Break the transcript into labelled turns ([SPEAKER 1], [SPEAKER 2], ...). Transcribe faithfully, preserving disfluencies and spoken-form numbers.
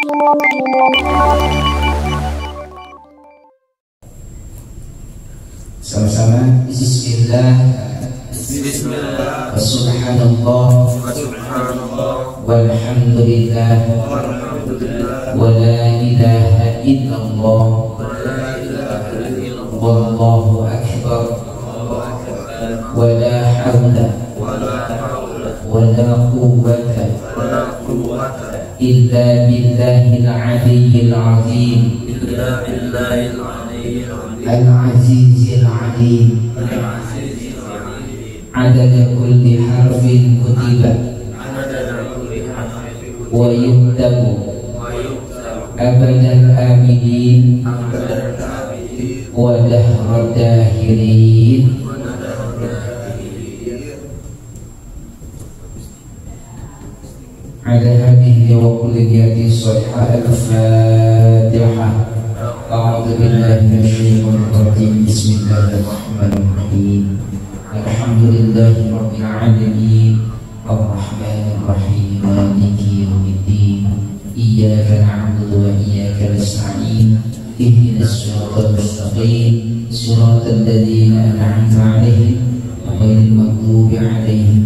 [SPEAKER 1] Sama-sama. Bismillah.
[SPEAKER 2] Bismillah.
[SPEAKER 1] Subhanallah.
[SPEAKER 2] Subhanallah.
[SPEAKER 1] Walhamdulillah.
[SPEAKER 2] Walhamdulillah.
[SPEAKER 1] Wa la ilaha illallah.
[SPEAKER 2] Wa la ilaha illallah.
[SPEAKER 1] Wallahu akbar.
[SPEAKER 2] Allahu akbar.
[SPEAKER 1] Wa la hawla
[SPEAKER 2] Wa la hawla
[SPEAKER 1] wa la quwwata
[SPEAKER 2] wa la quwwata
[SPEAKER 1] illa billahil aliyyil azim.
[SPEAKER 2] illa billahil aliyyil azim.
[SPEAKER 1] Al-azizil alim.
[SPEAKER 2] Al-azizil alim.
[SPEAKER 1] Adada kulli harfin kutiba
[SPEAKER 2] Adada kulli harfin
[SPEAKER 1] wa yuktabu
[SPEAKER 2] wa yuktabu
[SPEAKER 1] abadal abidin
[SPEAKER 2] abadal abidin
[SPEAKER 1] wa dahrad dahirin.
[SPEAKER 2] wa dahrad dahirin.
[SPEAKER 1] Ala hadhihi wa kulli diyati sahihah al-Fatihah. A'udzu billahi minasyaitonir rajim. Bismillahirrahmanirrahim. Alhamdulillahi rabbil alamin. Ar-rahmanir rahim. Maliki yaumiddin. Iyyaka na'budu wa iyyaka nasta'in. Ihdinas siratal mustaqim. Siratal ladzina an'amta 'alaihim ghairil maghdubi 'alaihim